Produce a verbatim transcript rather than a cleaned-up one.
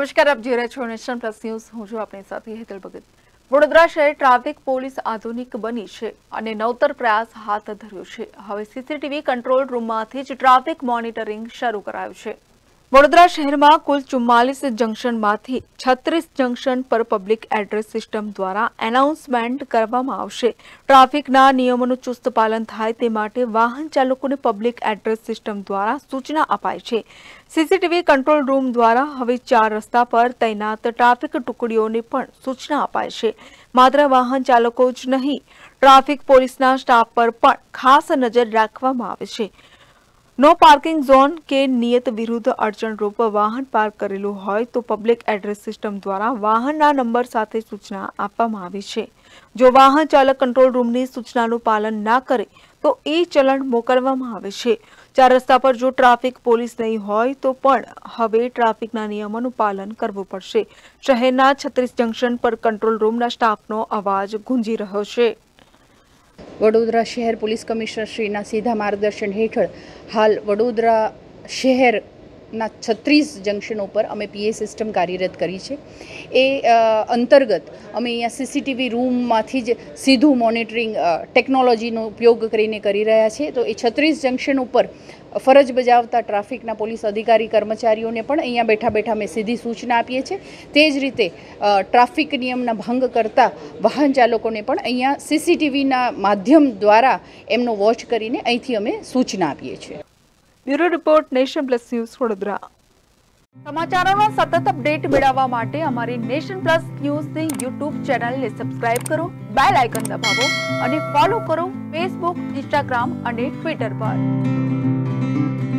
નમસ્કાર, આપ જોઈ રહ્યા છો નેશન પ્લસ ન્યૂઝ। હું છું આપની સાથે હેતલ ભગત। વડોદરા શહેર ટ્રાફિક પોલીસ આધુનિક બની છે અને નવતર પ્રયાસ હાથ ધર્યો છે। હવે સીસીટીવી કંટ્રોલ રૂમમાંથી જ ટ્રાફિક મોનિટરિંગ શરૂ કરાયું છે। વડોદરા શહેરમાં કુલ ચુમ્માલીસ જંકશનમાંથી છત્રીસ જંકશન પર પબ્લિક એડ્રેસ સિસ્ટમ દ્વારા એનાઉન્સમેન્ટ કરવામાં આવશે। ટ્રાફિકના નિયમોનું ચુસ્ત પાલન થાય તે માટે વાહન ચાલકોને પબ્લિક એડ્રેસ સિસ્ટમ દ્વારા સૂચના અપાય છે। સીસીટીવી કંટ્રોલ રૂમ દ્વારા હવે ચાર રસ્તા પર તૈનાત ટ્રાફિક ટુકડીઓને પણ સૂચના અપાય છે। માત્ર વાહન ચાલકો જ નહીં, ટ્રાફિક પોલીસના સ્ટાફ પર પણ ખાસ નજર રાખવામાં આવે છે। નો પાર્કિંગ ઝોન કે નિયત વિરુદ્ધ અડચણરૂપ વાહન પાર્ક કરેલું હોય તો પબ્લિક એડ્રેસ સિસ્ટમ દ્વારા વાહનના નંબર સાથે સૂચના આપવામાં આવી છે। જો વાહન ચાલક કંટ્રોલ રૂમની સૂચનાનું પાલન ના કરે તો ઈ ચલણ મોકલવામાં આવે છે। ચાર રસ્તા પર જો ટ્રાફિક પોલીસ નહીં હોય તો પણ હવે ટ્રાફિકના નિયમોનું પાલન કરવું પડશે। શહેરના છત્રીસ જંકશન પર કંટ્રોલ રૂમના સ્ટાફનો અવાજ ગુંજી રહ્યો છે। વડોદરા શહેર પોલીસ કમિશનર શ્રીના સીધા માર્ગદર્શન હેઠળ હાલ વડોદરા શહેરના છત્રીસ જંકશનો પર અમે પીએ સિસ્ટમ કાર્યરત કરી છે। એ અંતર્ગત અમે અહીંયા સીસીટીવી રૂમમાંથી જ સીધું મોનિટરિંગ ટેકનોલોજીનો ઉપયોગ કરીને કરી રહ્યા છીએ। તો એ છત્રીસ જંકશન ઉપર ફરજ બજાવતા ટ્રાફિકના પોલીસ અધિકારી કર્મચારીઓને પણ અહીંયા બેઠા બેઠા અમે સીધી સૂચના આપીએ છીએ। તે જ રીતે ટ્રાફિક નિયમના ભંગ કરતા વાહન ચાલકોને પણ અહીંયા સીસીટીવીના માધ્યમ દ્વારા એમનો વોચ કરીને અહીંથી અમે સૂચના આપીએ છીએ। Bureau report, nation plus news, Vadodara. સમાચારોનો સતત અપડેટ મેળવવા માટે અમારી નેશન પ્લસ ન્યૂઝની યુટ્યુબ ચેનલને સબસ્ક્રાઇબ કરો, બેલ આઇકન દબાવો અને ફોલો કરો ફેસબુક, ઇન્સ્ટાગ્રામ અને ટ્વિટર પર।